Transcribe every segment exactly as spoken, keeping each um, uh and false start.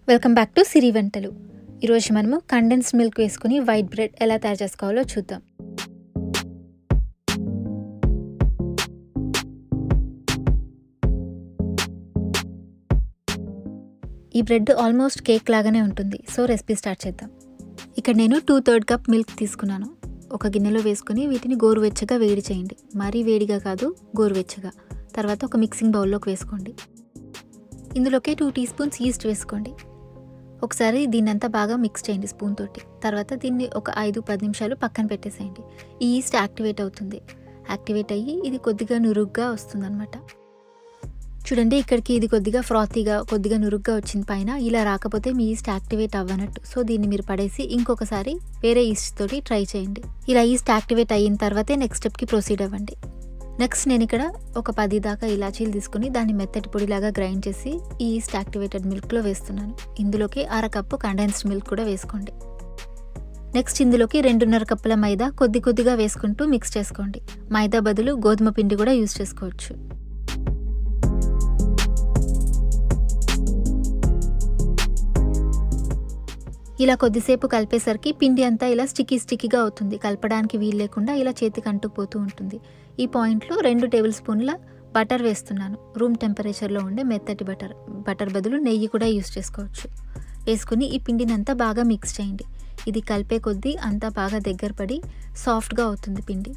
Welcome back to సిరి వంటలు. ఈరోజు మనము కండెన్స్డ్ మిల్క్ వేసుకుని వైట్ బ్రెడ్ ఎలా తయారు చేసుకోవాలో చూద్దాం. ఈ బ్రెడ్ ఆల్మోస్ట్ కేక్ లాగానే ఉంటుంది. సో రెసిపీ స్టార్ట్ చేద్దాం. ఇక్కడ నేను టూ థర్డ్ కప్ మిల్క్ తీసుకున్నాను. ఒక గిన్నెలో వేసుకుని వీటిని గోరువెచ్చగా వేడి చేయండి. మరీ వేడిగా కాదు, గోరువెచ్చగా. తర్వాత ఒక మిక్సింగ్ బౌల్లోకి వేసుకోండి. ఇందులోకి టూ టీ స్పూన్స్ ఈస్ట్ వేసుకోండి. ఒకసారి దీన్నంతా బాగా మిక్స్ చేయండి స్పూన్ తోటి. తర్వాత దీన్ని ఒక ఐదు పది నిమిషాలు పక్కన పెట్టేసేయండి. ఈ ఈస్ట్ యాక్టివేట్ అవుతుంది. యాక్టివేట్ అయ్యి ఇది కొద్దిగా నురుగ్గా వస్తుంది అనమాట. చూడండి, ఇక్కడికి ఇది కొద్దిగా ఫ్రాతీగా కొద్దిగా నురుగ్గా వచ్చింది పైన. ఇలా రాకపోతే మీ ఈస్ట్ యాక్టివేట్ అవ్వనట్టు. సో దీన్ని మీరు పడేసి ఇంకొకసారి వేరే ఈస్ట్ తోటి ట్రై చేయండి. ఇలా ఈస్ట్ యాక్టివేట్ అయిన తర్వాతే నెక్స్ట్ స్టెప్కి ప్రొసీడ్ అవ్వండి. నెక్స్ట్ నేను ఇక్కడ ఒక పది దాకా ఇలాచీలు తీసుకుని దాన్ని మెత్తటి పొడిలాగా గ్రైండ్ చేసి ఈ ఈస్ట్ యాక్టివేటెడ్ మిల్క్లో వేస్తున్నాను. ఇందులోకి అర కప్పు కండెన్స్డ్ మిల్క్ కూడా వేసుకోండి. నెక్స్ట్ ఇందులోకి రెండున్నర కప్పుల మైదా కొద్ది కొద్దిగా వేసుకుంటూ మిక్స్ చేసుకోండి. మైదా బదులు గోధుమ పిండి కూడా యూజ్ చేసుకోవచ్చు. ఇలా కొద్దిసేపు కలిపేసరికి పిండి అంతా ఇలా స్టిక్కీ స్టిక్కీగా అవుతుంది. కలపడానికి వీలు లేకుండా ఇలా చేతికి అంటుకుపోతూ ఉంటుంది. ఈ పాయింట్లో రెండు టేబుల్ స్పూన్ల బటర్ వేస్తున్నాను. రూమ్ టెంపరేచర్లో ఉండే మెత్తటి బటర్. బటర్ బదులు నెయ్యి కూడా యూజ్ చేసుకోవచ్చు. వేసుకుని ఈ పిండిని అంతా బాగా మిక్స్ చేయండి. ఇది కలిపే కొద్దీ అంతా బాగా దగ్గర పడి సాఫ్ట్గా అవుతుంది పిండి.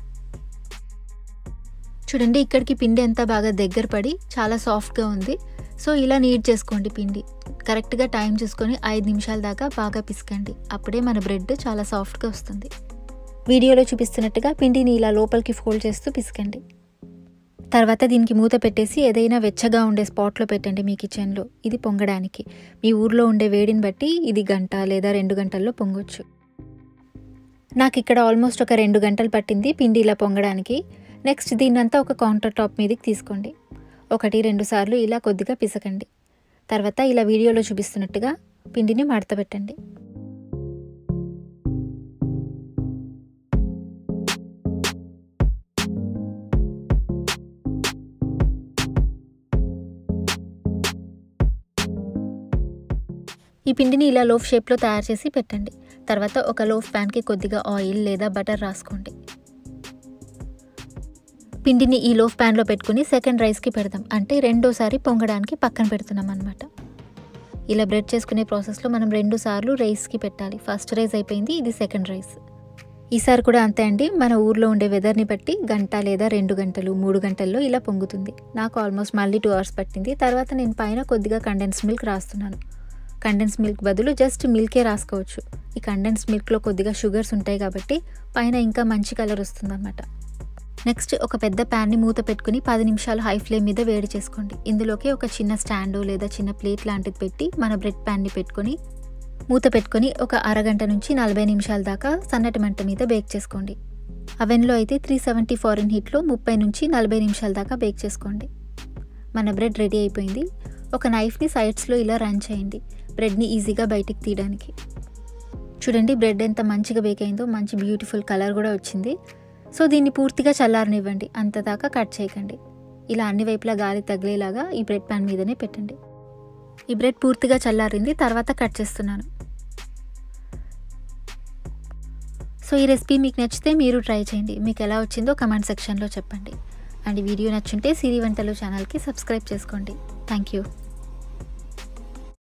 చూడండి, ఇక్కడికి పిండి అంతా బాగా దగ్గర పడి చాలా సాఫ్ట్గా ఉంది. సో ఇలా నీట్ చేసుకోండి పిండి. కరెక్ట్గా టైం చూసుకొని ఐదు నిమిషాల దాకా బాగా పిసకండి. అప్పుడే మన బ్రెడ్ చాలా సాఫ్ట్గా వస్తుంది. వీడియోలో చూపిస్తున్నట్టుగా పిండిని ఇలా లోపలికి ఫోల్డ్ చేస్తూ పిసకండి. తర్వాత దీనికి మూత పెట్టేసి ఏదైనా వెచ్చగా ఉండే స్పాట్లో పెట్టండి మీ కిచెన్లో. ఇది పొంగడానికి. మీ ఊర్లో ఉండే వేడిని బట్టి ఇది గంట లేదా రెండు గంటల్లో పొంగొచ్చు. నాకు ఇక్కడ ఆల్మోస్ట్ ఒక రెండు గంటలు పట్టింది పిండి ఇలా పొంగడానికి. నెక్స్ట్ దీన్నంతా ఒక కౌంటర్ టాప్ మీదకి తీసుకోండి. ఒకటి రెండు సార్లు ఇలా కొద్దిగా పిసకండి. తర్వాత ఇలా వీడియోలో చూపిస్తున్నట్టుగా పిండిని మడత పెట్టండి. ఈ పిండిని ఇలా లోఫ్ షేప్లో తయారు చేసి పెట్టండి. తర్వాత ఒక లోఫ్ ప్యాన్కి కొద్దిగా ఆయిల్ లేదా బటర్ రాసుకోండి. పిండిని ఈ లోఫ్ ప్యాన్లో పెట్టుకుని సెకండ్ రైస్కి పెడదాం. అంటే రెండోసారి పొంగడానికి పక్కన పెడుతున్నాం అనమాట. ఇలా బ్రెడ్ చేసుకునే ప్రాసెస్లో మనం రెండు సార్లు రైస్కి పెట్టాలి. ఫస్ట్ రైస్ అయిపోయింది, ఇది సెకండ్ రైస్. ఈసారి కూడా అంతే అండి. మన ఊర్లో ఉండే వెదర్ని బట్టి గంట లేదా రెండు గంటలు మూడు గంటల్లో ఇలా పొంగుతుంది. నాకు ఆల్మోస్ట్ మళ్ళీ టూ అవర్స్ పట్టింది. తర్వాత నేను పైన కొద్దిగా కండెన్స్డ్ మిల్క్ రాస్తున్నాను. కండెన్స్డ్ మిల్క్ బదులు జస్ట్ మిల్కే రాసుకోవచ్చు. ఈ కండెన్స్డ్ మిల్క్లో కొద్దిగా షుగర్స్ ఉంటాయి కాబట్టి పైన ఇంకా మంచి కలర్ వస్తుంది అన్నమాట. నెక్స్ట్ ఒక పెద్ద ప్యాన్ని మూత పెట్టుకుని పది నిమిషాలు హై ఫ్లేమ్ మీద వేడి చేసుకోండి. ఇందులోకి ఒక చిన్న స్టాండు లేదా చిన్న ప్లేట్ లాంటిది పెట్టి మన బ్రెడ్ ప్యాన్ని పెట్టుకొని మూత పెట్టుకొని ఒక అరగంట నుంచి నలభై నిమిషాల దాకా సన్నటి మంట మీద బేక్ చేసుకోండి. అవెన్లో అయితే త్రీ సెవెంటీ ఫారెన్ హీట్లో ముప్పై నుంచి నలభై నిమిషాల దాకా బేక్ చేసుకోండి. మన బ్రెడ్ రెడీ అయిపోయింది. ఒక నైఫ్ని సైడ్స్లో ఇలా రన్ చేయండి, బ్రెడ్ని ఈజీగా బయటికి తీయడానికి. చూడండి, బ్రెడ్ ఎంత మంచిగా బేక్ అయిందో. మంచి బ్యూటిఫుల్ కలర్ కూడా వచ్చింది. సో దీన్ని పూర్తిగా చల్లారనివ్వండి. అంతదాకా కట్ చేయకండి. ఇలా అన్ని వైపులా గాలి తగిలేలాగా ఈ బ్రెడ్ ప్యాన్ మీదనే పెట్టండి. ఈ బ్రెడ్ పూర్తిగా చల్లారింది. తర్వాత కట్ చేస్తున్నాను. సో ఈ రెసిపీ మీకు నచ్చితే మీరు ట్రై చేయండి. మీకు ఎలా వచ్చిందో కమెంట్ సెక్షన్లో చెప్పండి. అండ్ వీడియో నచ్చుంటే సిరి వంటలు ఛానల్కి సబ్స్క్రైబ్ చేసుకోండి. Thank you.